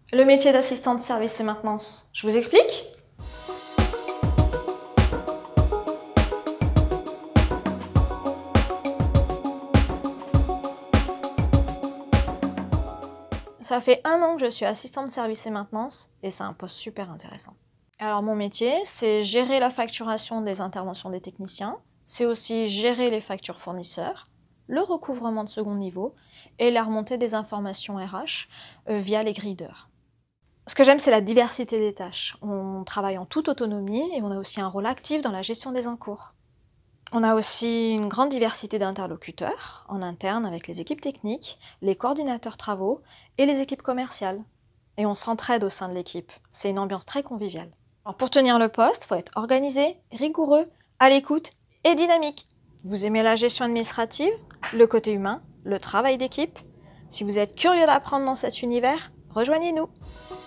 Le métier d'assistant de service et maintenance, je vous explique? Ça fait 1 an que je suis assistante de service et maintenance et c'est un poste super intéressant. Alors mon métier, c'est gérer la facturation des interventions des techniciens, c'est aussi gérer les factures fournisseurs, le recouvrement de second niveau et la remontée des informations RH via les grilles d'heures. Ce que j'aime, c'est la diversité des tâches. On travaille en toute autonomie et on a aussi un rôle actif dans la gestion des encours. On a aussi une grande diversité d'interlocuteurs en interne avec les équipes techniques, les coordinateurs travaux et les équipes commerciales. Et on s'entraide au sein de l'équipe. C'est une ambiance très conviviale. Alors pour tenir le poste, il faut être organisé, rigoureux, à l'écoute et dynamique. Vous aimez la gestion administrative, le côté humain, le travail d'équipe? Si vous êtes curieux d'apprendre dans cet univers, rejoignez-nous!